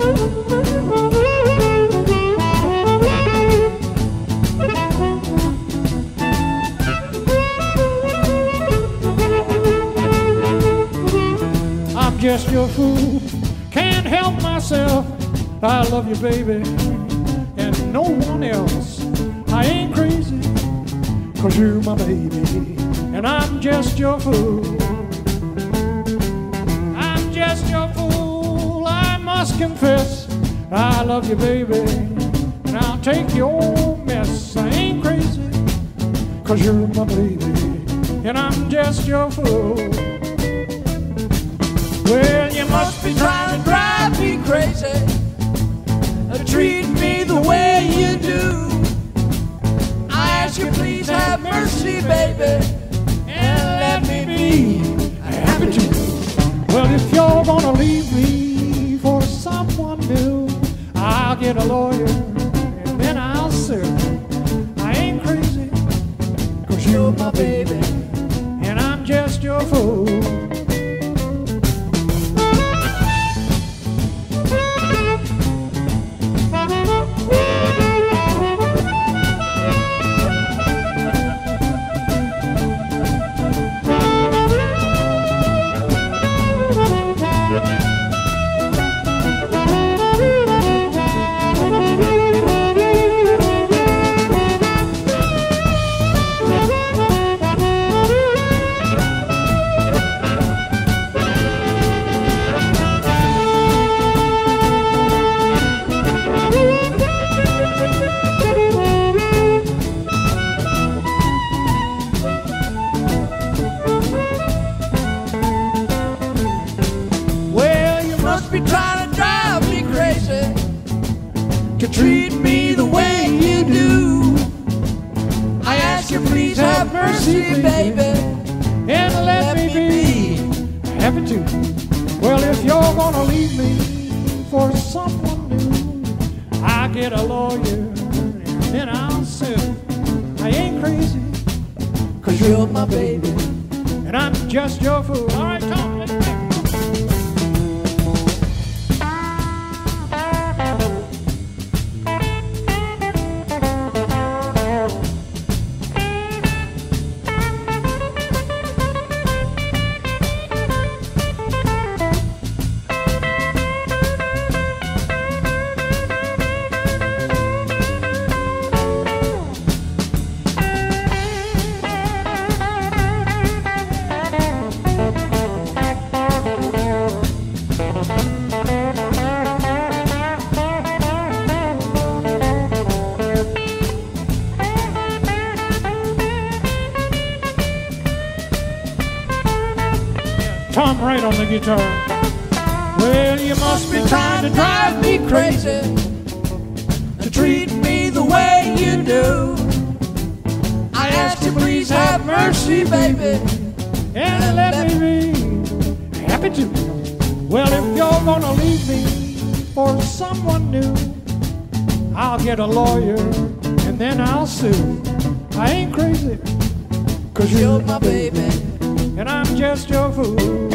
I'm just your fool, can't help myself. I love you, baby, and no one else. I ain't crazy, 'cause you're my baby, and I'm just your fool. I'm just your fool, I must confess. I love you, baby, and I'll take your mess. I ain't crazy, 'cause you're my baby, and I'm just your fool. Well, you must be trying to drive me crazy, treat me the way you do. I ask you, please have mercy, baby, and let me be happy too. Well, if you're gonna leave me for someone new, I'll get a lawyer and then I'll sue. I ain't crazy, 'cause you're my baby, and I'm just your fool. Be trying to drive me crazy, to treat me the way you do. I ask you, please have mercy, baby, and let me be happy too. Well, if you're gonna leave me for someone new, I'll get a lawyer and then I'll sue. I ain't crazy, 'cause you're my baby, and I'm just your fool. All right, Tom, let's make it. Tom Wright on the guitar. Well, you must be trying to drive me crazy, to treat me the way you do. I ask you, please have mercy, baby, and let me be happy too. Well, if you're gonna leave me for someone new, I'll get a lawyer and then I'll sue. I ain't crazy, 'cause you're my baby, and I'm just your fool.